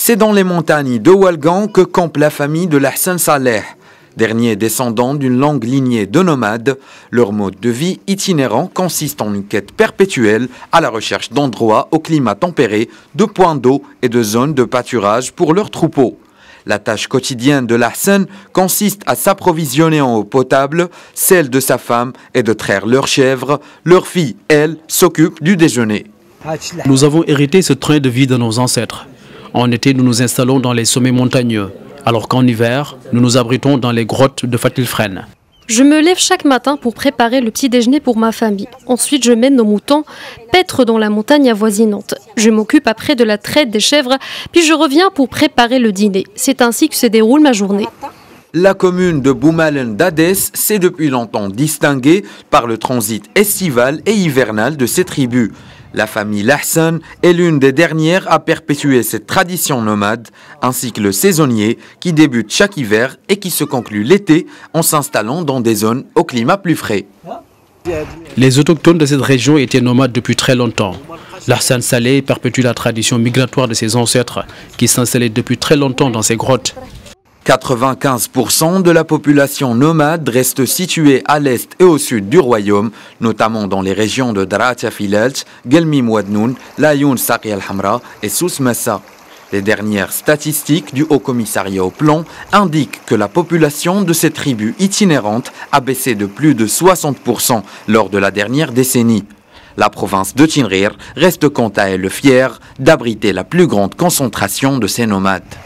C'est dans les montagnes de Oualgan que campe la famille de l'Hassan Saleh. Derniers descendants d'une longue lignée de nomades, leur mode de vie itinérant consiste en une quête perpétuelle à la recherche d'endroits au climat tempéré, de points d'eau et de zones de pâturage pour leurs troupeaux. La tâche quotidienne de l'Hassan consiste à s'approvisionner en eau potable, celle de sa femme est de traire leurs chèvres. Leur fille, elle, s'occupe du déjeuner. Nous avons hérité ce train de vie de nos ancêtres. En été, nous nous installons dans les sommets montagneux, alors qu'en hiver, nous nous abritons dans les grottes de Fatilfren. Je me lève chaque matin pour préparer le petit déjeuner pour ma famille. Ensuite, je mène nos moutons paître dans la montagne avoisinante. Je m'occupe après de la traite des chèvres, puis je reviens pour préparer le dîner. C'est ainsi que se déroule ma journée. La commune de Boumalen d'Adès s'est depuis longtemps distinguée par le transit estival et hivernal de ses tribus. La famille L'Hassan est l'une des dernières à perpétuer cette tradition nomade, ainsi que le saisonnier qui débute chaque hiver et qui se conclut l'été en s'installant dans des zones au climat plus frais. Les autochtones de cette région étaient nomades depuis très longtemps. L'Hassan Saleh perpétue la tradition migratoire de ses ancêtres qui s'installaient depuis très longtemps dans ces grottes. 95% de la population nomade reste située à l'est et au sud du royaume, notamment dans les régions de Daratia Filaj, Gelmim Wadnoun, Layoun Saqi al-Hamra et Souss Massa. Les dernières statistiques du Haut Commissariat au Plan indiquent que la population de ces tribus itinérantes a baissé de plus de 60% lors de la dernière décennie. La province de Tinrir reste quant à elle fière d'abriter la plus grande concentration de ces nomades.